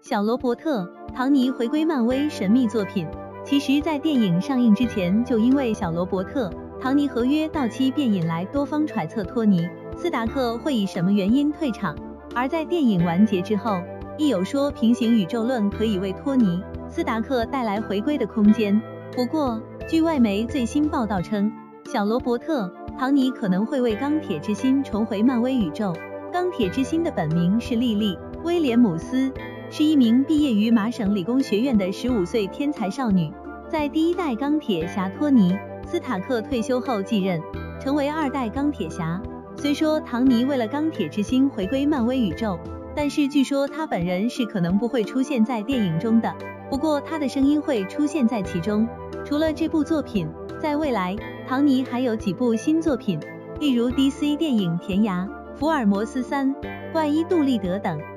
小罗伯特·唐尼回归漫威神秘作品。其实，在电影上映之前，就因为小罗伯特·唐尼合约到期，便引来多方揣测托尼·斯达克会以什么原因退场。而在电影完结之后，亦有说平行宇宙论可以为托尼·斯达克带来回归的空间。不过，据外媒最新报道称，小罗伯特·唐尼可能会为钢铁之心重回漫威宇宙。钢铁之心的本名是莉莉·威廉姆斯，是一名毕业于麻省理工学院的15岁天才少女。在第一代钢铁侠托尼·斯塔克退休后继任，成为2代钢铁侠。虽说唐尼为了钢铁之心回归漫威宇宙，但是据说他本人是可能不会出现在电影中的，不过他的声音会出现在其中。除了这部作品，在未来唐尼还有几部新作品，例如 DC 电影《甜牙》、福尔摩斯3、怪医杜立德等。